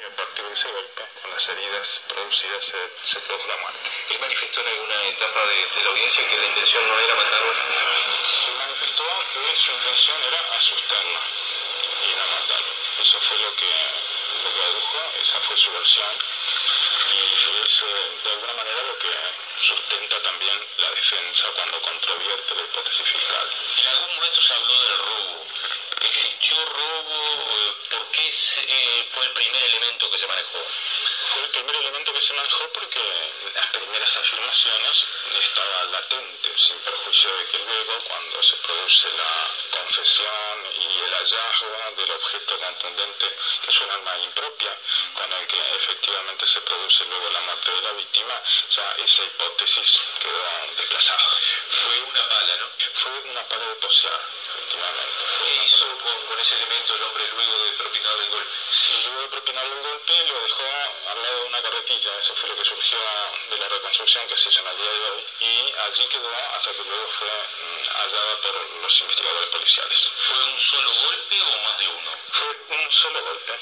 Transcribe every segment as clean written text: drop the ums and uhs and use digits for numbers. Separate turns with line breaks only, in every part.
Y a partir de ese golpe, con las heridas producidas, se produjo la muerte.
¿Él manifestó en alguna etapa de la audiencia que la intención no era matarlo?
Se manifestó que su intención era asustarla y no matarlo. Eso fue lo que adujo, esa fue su versión. Y es de alguna manera lo que sustenta también la defensa cuando controvierte la hipótesis fiscal.
En algún momento se habló del robo. ¿Existió robo? ¿Por qué fue el primer elemento que se manejó?
Fue el primer elemento que se manejó porque las primeras afirmaciones estaba latente, sin perjuicio de que luego, cuando se produce la confesión y el hallazgo del objeto contundente, que es un arma impropia, con el que efectivamente se produce luego la muerte de la víctima, ya esa hipótesis quedó desplazada.
Fue una pala, ¿no?
Fue una pala de posear, efectivamente.
¿Qué hizo con ese elemento el hombre luego de propinar el golpe?
Y luego de propinar el golpe lo dejó al lado de una carretilla. Eso fue lo que surgió de la reconstrucción que se hizo en el día de hoy, y allí quedó hasta que luego fue hallada por los investigadores policiales.
¿Fue un solo golpe o más de uno?
Fue un solo golpe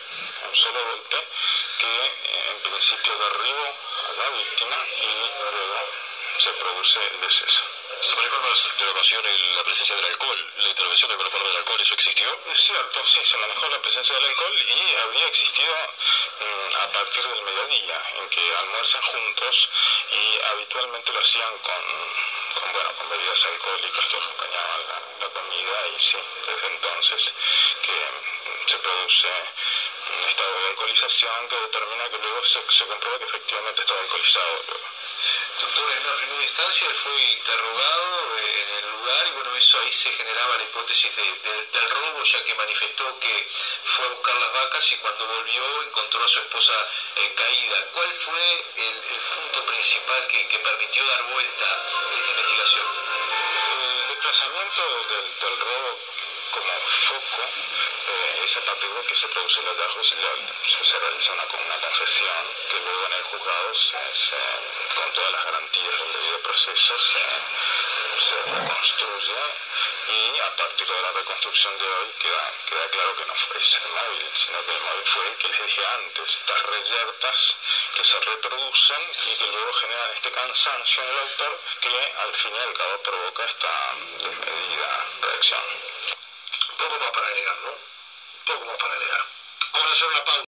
que en principio derribó a la víctima y luego se produce el deceso.
¿Se manejó en más de una ocasión la presencia del alcohol, la intervención de alguna forma del alcohol? ¿Eso existió?
Es cierto, sí, se manejó la presencia del alcohol y habría existido a partir del mediodía, en que almuerzan juntos y habitualmente lo hacían con bebidas alcohólicas que acompañaban la comida, y sí, desde entonces que se produce un estado de alcoholización que determina que luego se comprueba que efectivamente estaba alcoholizado luego.
Doctor, en una primera instancia fue interrogado en el lugar y bueno, eso ahí se generaba la hipótesis del robo, ya que manifestó que fue a buscar las vacas y cuando volvió encontró a su esposa caída. ¿Cuál fue el punto principal que permitió dar vuelta a esta investigación?
El desplazamiento del robo como foco es a partir de que se produce el hallazgo, se realiza una confesión que luego en el juzgado con todas las garantías del debido proceso se reconstruye, y a partir de la reconstrucción de hoy queda claro que no fue ese el móvil, sino que el móvil fue el que les dije antes, estas reyertas que se reproducen y que luego generan este cansancio en el autor que al fin y al cabo provoca esta desmedida reacción.
Poco más para agregar, ¿no? Poco más para agregar. Vamos a hacer una pausa.